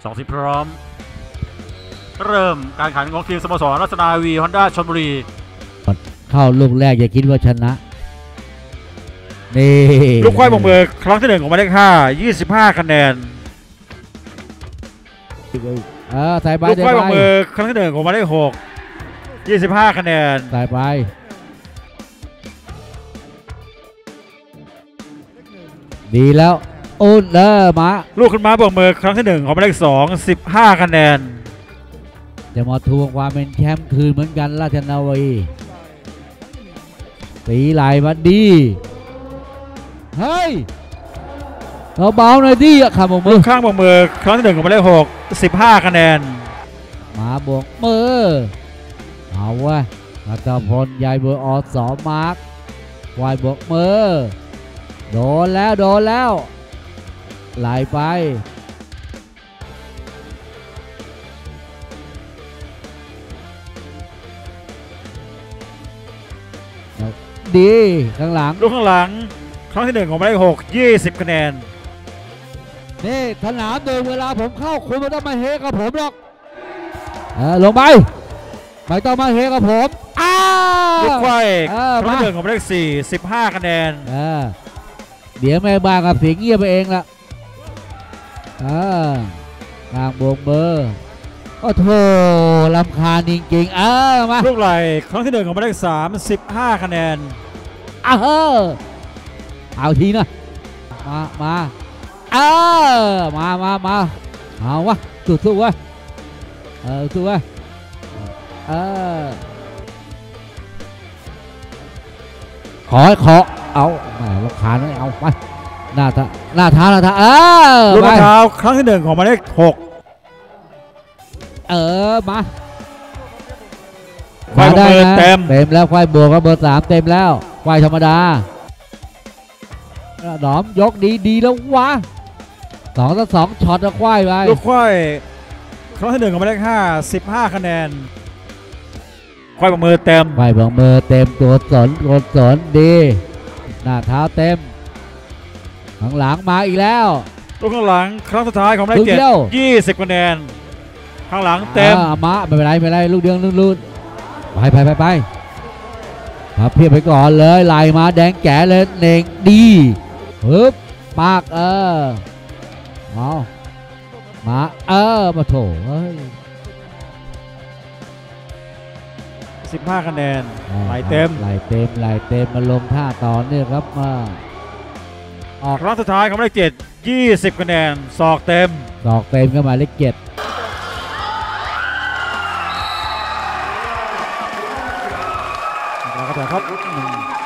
2 ทีมพร้อมเริ่มการแข่งขันของทีมสโมสรรัชนาวีฮอนด้าชลบุรีเข้าลูกแรกอย่าคิดว่าชนะนี่ลูกควายบงเบอร์ครั้งที่1ของหมายเลข5 25 คะแนนใส่ไปลูกควายบงเบอร์ครั้งที่1ของหมายเลข6 25 คะแนนใส่ไปดีแล้วอุ่นมาลูกขึ้นมาบงเบอร์ครั้งที่1ของหมายเลข2 15 คะแนนจะมาทวงความเป็นแชมป์คืนเหมือนกันราชนาวีตีไหลมาดีเฮ้ยเราเบาหน่อยดิข้ามมือข้างบวกมือครั้งที่1ของหมายเลข6 15 คะแนนมาบวกมือเอาวะรัตพลยายเบอร์อสอมาร์กวายบวกมือโดนแล้วไหลไปดีข้างหลังลูกข้างหลังครั้งที่1ของหมายเลข6 20 คะแนนนี่สนามเดิมเวลาผมเข้าคุณไม่ต้องมาเฮกับผมหรอกลงไปไม่ต้องมาเฮกับผมลูกควายครั้งที่1ของหมายเลข4 15 คะแนนเดี๋ยวแม่บ้านกับเสียงเงียบไปเองละทางบงเบอร์โอ้โหลำคาญจริงๆมาลูกไหลครั้งที่1ของหมายเลข3 15 คะแนนเอาทีนะมาเอาวะสู้วะสู้วะขอเอาลำคาญไม่เอาไปหน้าเท้าลูกเท้าครั้งที่1ของหมายเลข6 มาควายเบอร์เต็มแล้วควายบวกก็เบอร์3เต็มแล้วควายธรรมดาหนอมยกดีแล้ววะ2 ช็อตแล้วควายไปลูกควายครั้งที่1ของหมายเลข5 15 คะแนนควายบวกมือเต็มควายบวกมือเต็มตัวสนดีหน้าเท้าเต็มข้างหลังมาอีกแล้วลูกข้างหลังครั้งสุดท้ายของหมายเลข7 20 คะแนนข้างหลังเต็มมาไม่เป็นไรลูกเดียวลื่นไปมาเพียบไปก่อนเลยไหลมาแดงแก่เลยเน่งดีปึ๊บปากเอามามาโถ 15 คะแนนไหลเต็มมาลงท่าต่อเนี่ยครับมาออกครั้งสุดท้ายของหมายเลข7 20 คะแนนศอกเต็มก็หมายเลข7 แล้วก็แต่ครับ